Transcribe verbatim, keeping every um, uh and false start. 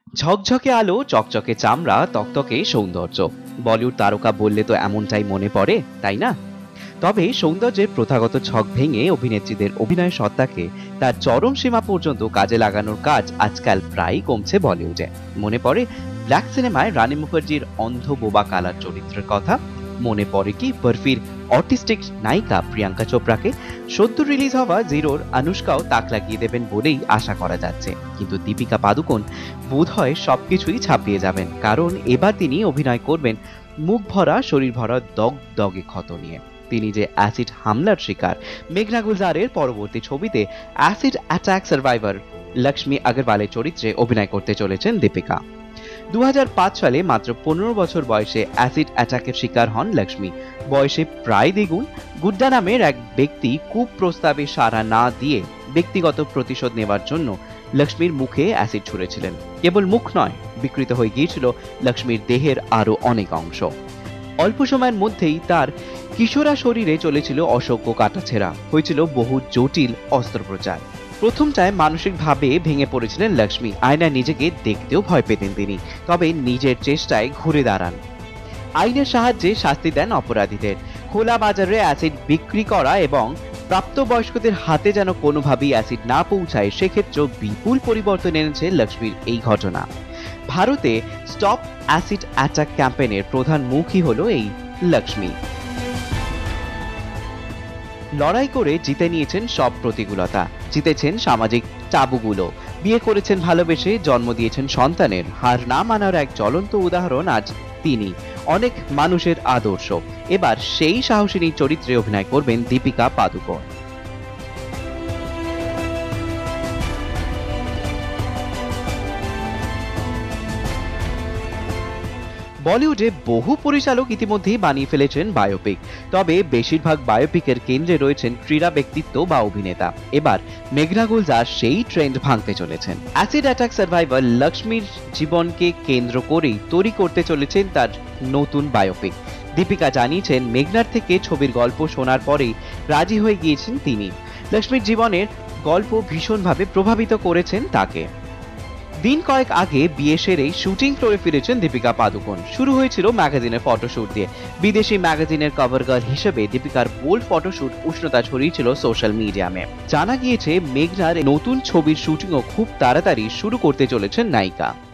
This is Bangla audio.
ঝকঝকে আলো, চকচকে চামড়া, তকতকে সৌন্দর্য। বলিউড তারকা বললে তো এমনটাই মনে পড়ে, তাই না? তবে সৌন্দর্যের প্রথাগত ছক ভেঙে অভিনেত্রীদের অভিনয় সত্তাকে তার চরম সীমা পর্যন্ত কাজে লাগানোর কাজ আজকাল প্রায়ই কমছে বলিউডে। মনে পড়ে ব্ল্যাক সিনেমায় রানী মুখার্জির অন্ধ বোবা কালার চরিত্রের কথা। মনে পড়ে কি বরফির অটিস্টিক নায়িকা প্রিয়াঙ্কা চোপড়াকে? সদ্য রিলিজ হওয়া জিরোর আনুষ্কাও তাক লাগিয়ে দেবেন বলেই আশা করা যাচ্ছে। কিন্তু দীপিকা পাদুকোন বোধহয় সবকিছুই ছাপিয়ে যাবেন, কারণ এবার তিনি অভিনয় করবেন মুখ ভরা শরীর ভরা দগদগে ক্ষত নিয়ে। তিনি যে অ্যাসিড হামলার শিকার, মেঘনা গুলজারের পরবর্তী ছবিতে অ্যাসিড অ্যাটাক সার্ভাইভার লক্ষ্মী আগরওয়ালের চরিত্রে অভিনয় করতে চলেছেন দীপিকা। দু হাজার পাঁচ সালে মাত্র পনেরো বছর বয়সে অ্যাসিড অ্যাটাকের শিকার হন লক্ষ্মী। বয়সে প্রায় দ্বিগুণ, গুড্ডা নামের এক ব্যক্তি কুপ্রস্তাবে সাড়া না দিয়ে ব্যক্তিগত প্রতিশোধ নেওয়ার জন্য লক্ষ্মীর মুখে অ্যাসিড ছুঁড়েছিলেন। কেবল মুখ নয়, বিকৃত হয়ে গিয়েছিল লক্ষ্মীর দেহের আরো অনেক অংশ। অল্প সময়ের মধ্যেই তার কিশোরা শরীরে চলেছিল অসংখ্য কাটাছেঁড়া, হয়েছিল বহু জটিল অস্ত্রোপচার। প্রথমটায় মানসিকভাবে ভেঙে পড়েছিলেন লক্ষ্মী। আয়নায় নিজেকে দেখতেও ভয় পেতেন তিনি, তবে নিজের চেষ্টায় ঘুরে দাঁড়ান। আইনের সাহায্যে শাস্তি দেন অপরাধীদের। খোলা বাজারে অ্যাসিড বিক্রি করা এবং প্রাপ্তবয়স্কদের হাতে যেন কোনোভাবেই অ্যাসিড না পৌঁছায়, সেক্ষেত্রেও বিপুল পরিবর্তন এনেছে লক্ষ্মীর এই ঘটনা। ভারতে স্টপ অ্যাসিড অ্যাটাক ক্যাম্পেইনের প্রধান মুখই হলো এই লক্ষ্মী। লড়াই করে জিতে নিয়েছেন সব প্রতিকূলতা, জিতেছেন সামাজিক টাবুগুলো, বিয়ে করেছেন ভালোবেসে, জন্ম দিয়েছেন সন্তানের। হার না মানার এক জ্বলন্ত উদাহরণ আজ তিনি, অনেক মানুষের আদর্শ। এবার সেই সাহসিনী চরিত্রে অভিনয় করবেন দীপিকা পাদুকোন। বলিউডে বহু পরিচালক ইতিমধ্যেই বানিয়ে ফেলেছেন বায়োপিক, তবে বেশিরভাগ বায়োপিকের কেন্দ্রে রয়েছেন ক্রীড়া ব্যক্তিত্ব বা অভিনেতা। এবার মেঘনা গুলজার সেই ট্রেন্ড ভাঙতে চলেছেন। অ্যাসিড অ্যাটাক সার্ভাইভার লক্ষ্মীর জীবনকে কেন্দ্র করেই তৈরি করতে চলেছেন তার নতুন বায়োপিক। দীপিকা জানিয়েছেন, মেঘনার থেকে ছবির গল্প শোনার পরেই রাজি হয়ে গিয়েছেন তিনি। লক্ষ্মীর জীবনের গল্প ভীষণভাবে প্রভাবিত করেছেন তাকে। দিন কয়েক আগে বিয়ে সেরেই শুটিং ফ্লোরে ফিরেছেন দীপিকা পাদুকোন। শুরু হয়েছিল ম্যাগাজিনের ফটোশুট দিয়ে। বিদেশি ম্যাগাজিনের কভার গার্ল হিসেবে দীপিকার বোল্ড ফটোশুট উষ্ণতা ছড়িয়েছিল সোশ্যাল মিডিয়ামে। জানা গিয়েছে মেঘনার নতুন ছবির শুটিংও খুব তাড়াতাড়ি শুরু করতে চলেছেন নায়িকা।